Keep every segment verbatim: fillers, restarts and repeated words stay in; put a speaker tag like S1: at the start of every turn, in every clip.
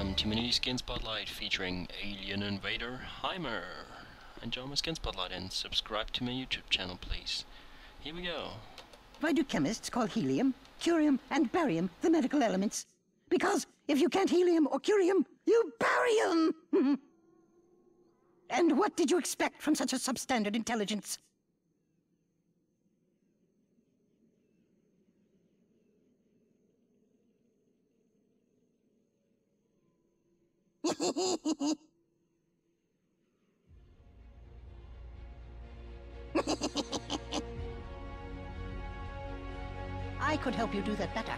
S1: welcome to my new Skin Spotlight featuring Alien Invader Heimer. Enjoy my Skin Spotlight and subscribe to my YouTube channel, please. Here we go.
S2: Why do chemists call helium, curium, and barium the medical elements? Because if you can't helium or curium, you barium! And what did you expect from such a substandard intelligence? I could help you do that better.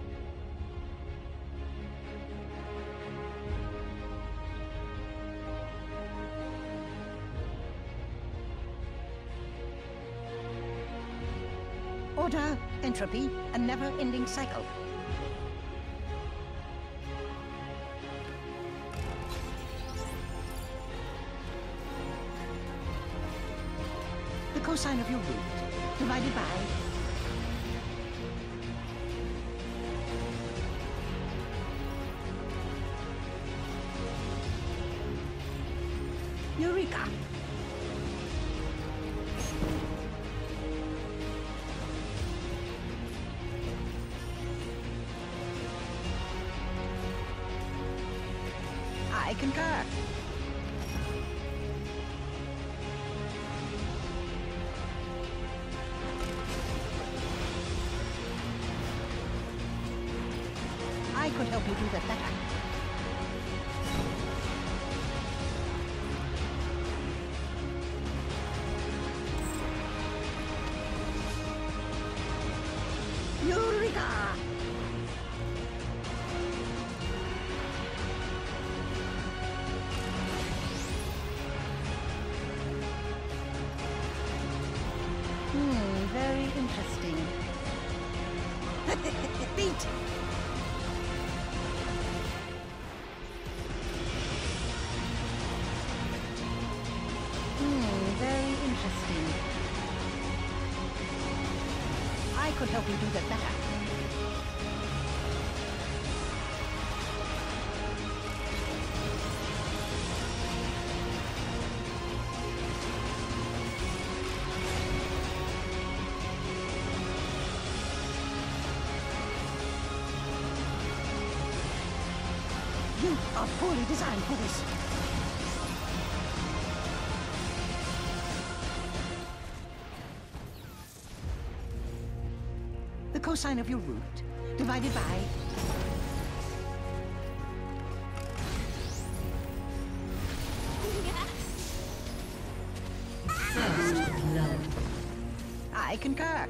S2: Order, entropy, a never-ending cycle. The cosine of your root, divided by... Eureka! I concur. I could help you do that better. Eureka! Hmm, very interesting. Beat! Hmm, very interesting. I could help you do that better. You are poorly designed for this. The cosine of your root, divided by...
S3: First blood.
S2: I concur.